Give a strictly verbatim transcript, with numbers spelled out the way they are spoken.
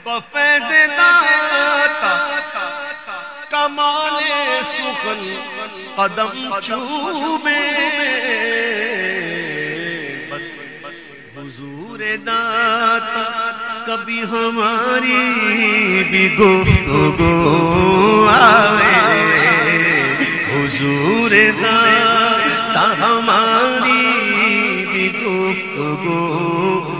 बफैज़े दाता कमाले सुखन कदम चूमे, बस हुजूर दाता कभी हमारी भी गुफ्तगू आवे, हुजूर दाता हमारी भी गुफ्तगू